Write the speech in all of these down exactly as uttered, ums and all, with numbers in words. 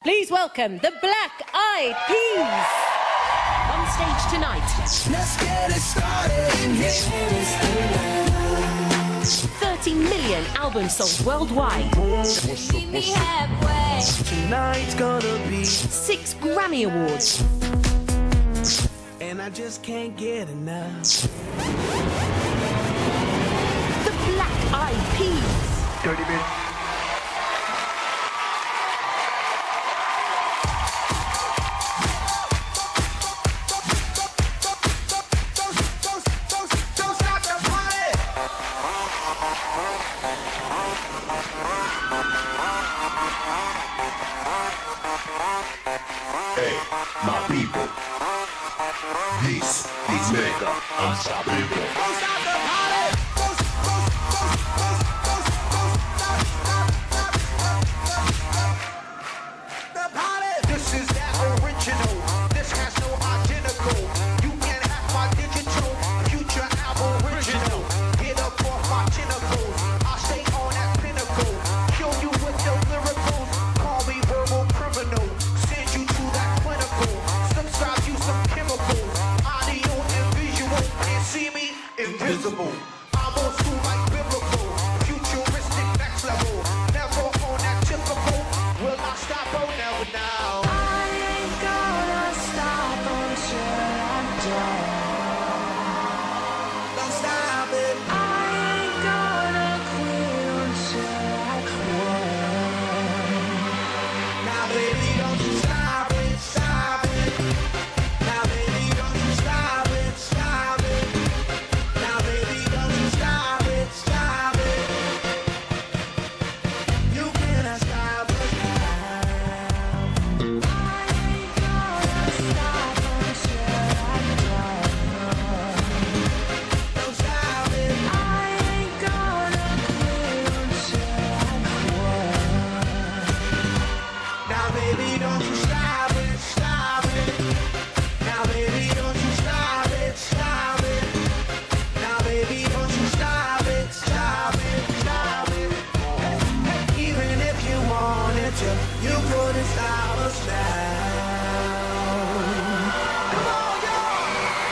Please welcome the Black Eyed Peas. On stage tonight. Let's get it started in here. thirty million albums sold worldwide. Meet me halfway. Tonight's gonna be Six Grammy Awards. And I just can't get enough. The Black Eyed Peas. Dirty bit. Hey, my people, this is Mega Unstoppable. This is that original. This has no identical. You can have my digital, future aboriginal. Get up off my tentacles. I stay on that pinnacle. Kill you with the lyricals. Call me verbal criminal. Send you to that clinical. Subscribe you some chemicals. Audio and visual. And see me invisible. I'm old school like biblical. Futuristic next level. Never on that typical. Will I stop? Oh, never now. I ain't gonna stop until I'm done. Don't stop it. I ain't gonna quit until I win. Now, baby, don't you stop it, stop it. Now, baby, don't you stop it, stop it. Now, baby, don't you stop it, stop it. You cannot stop us now. I ain't gonna stop until I'm done. Don't stop it. I ain't gonna quit until I win. Now, baby, don't you stop it, stop it. Now, baby, don't you stop it, stop it. Now, baby, don't you stop it, stop it, stop it. Hey, hey, even if you wanted to, you couldn't stop us now. Come on, y'all!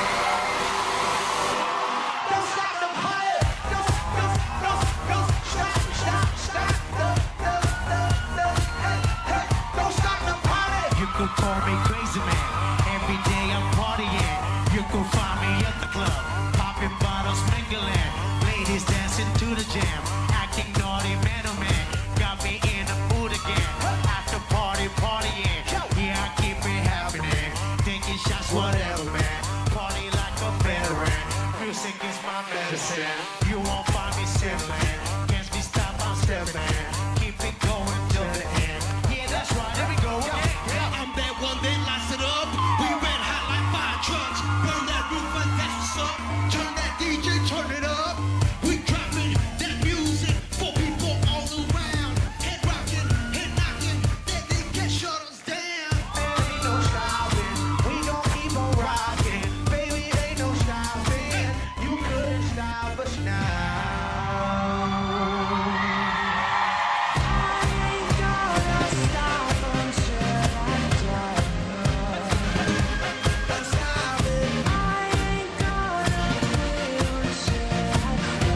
Don't stop the party. Don't, don't, don't, don't stop, stop, stop. Don't, don't, don't, don't, hey, hey, don't stop the party. You could call me crazy man. Every day I'm partying. You could find me at the club, popping bottles, mingling. Ladies dancing to the jam, acting naughty, man oh man. Got me in the mood again. After party, partying. Yeah, I keep it happening. Taking shots, whatever, man. Party like a veteran. Music is my medicine. You won't find me settling. Can't be stopped, I'm stepping. Keep it going till the end. Yeah, that's right. There we go. Yeah, I'm that one that lights it up. We red hot like fire trucks. Burn that roof and that's what's up. Turn that D J, turn it up. We dropping that music for people all around. Head rocking, head knocking. They, they can't shut us down. Ain't no stopping. We gon' keep on rocking. Baby, ain't no stopping. You couldn't stop us now. I ain't gonna stop until I'm done. Don't stop it. I ain't gonna quit until I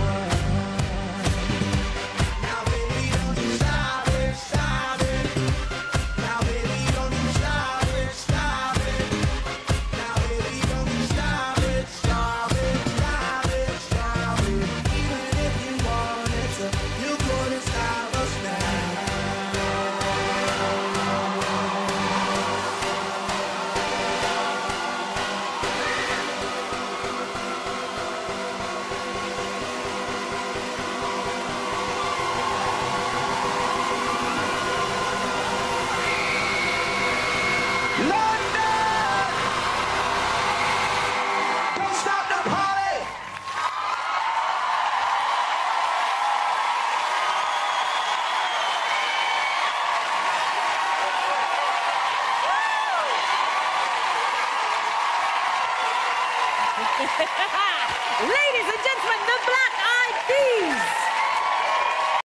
win. Now, baby, don't you stop it, stop it. Now, baby, don't you stop it, stop it. Now, baby, don't you stop it, stop it, stop it, stop it. Even if you wanted to, you couldn't stop us now. London! Don't stop the party! Ladies and gentlemen, the Black